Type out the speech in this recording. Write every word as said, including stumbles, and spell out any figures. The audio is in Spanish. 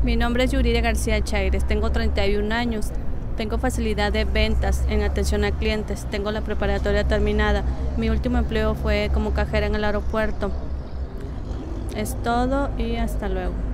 Mi nombre es Yuridia García Chaires, tengo treinta y un años, tengo facilidad de ventas en atención a clientes, tengo la preparatoria terminada. Mi último empleo fue como cajera en el aeropuerto. Es todo y hasta luego.